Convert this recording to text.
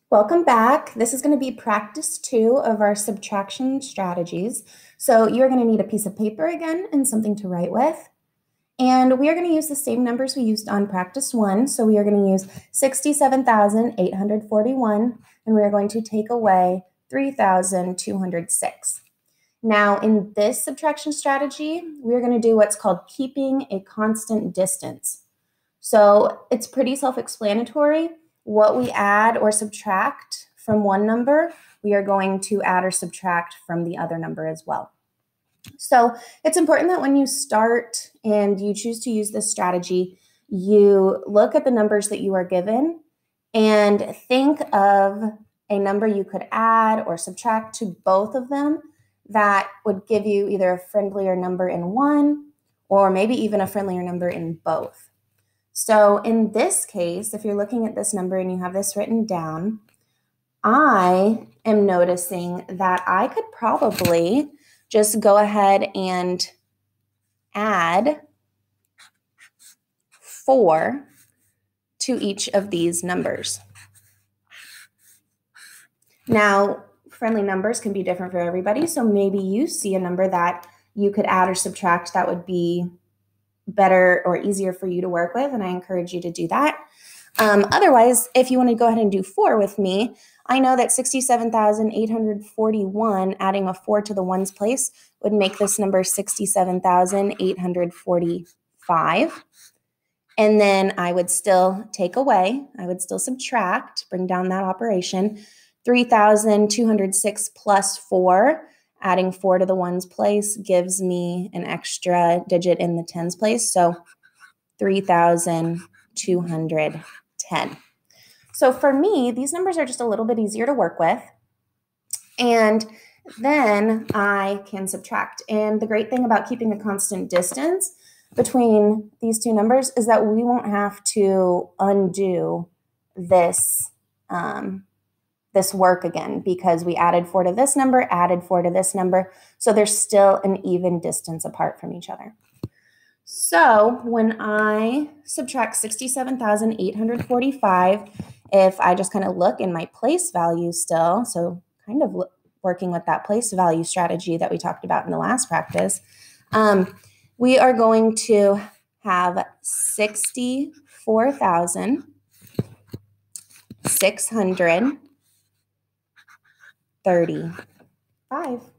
Welcome back. This is going to be practice 2 of our subtraction strategies. So you're going to need a piece of paper again and something to write with. And we are going to use the same numbers we used on practice 1. So we are going to use 67,841, and we are going to take away 3,206. Now, in this subtraction strategy, we're going to do what's called keeping a constant distance. So it's pretty self-explanatory. What we add or subtract from one number, we are going to add or subtract from the other number as well. So it's important that when you start and you choose to use this strategy, you look at the numbers that you are given and think of a number you could add or subtract to both of them that would give you either a friendlier number in one or maybe even a friendlier number in both. So in this case, if you're looking at this number and you have this written down, I am noticing that I could probably just go ahead and add 4 to each of these numbers. Now, friendly numbers can be different for everybody, so maybe you see a number that you could add or subtract that would be better or easier for you to work with, and I encourage you to do that. Otherwise, if you want to go ahead and do 4 with me, I know that 67,841, adding a 4 to the ones place, would make this number 67,845. And then I would still take away, I would still subtract, bring down that operation, 3,206 plus 4. Adding 4 to the ones place gives me an extra digit in the tens place, so 3,210. So for me, these numbers are just a little bit easier to work with, and then I can subtract. And the great thing about keeping a constant distance between these two numbers is that we won't have to undo this this work again because we added 4 to this number, added 4 to this number, so there's still an even distance apart from each other. So when I subtract 67,845, if I just kind of look in my place value still, so kind of working with that place value strategy that we talked about in the last practice, we are going to have 64,635.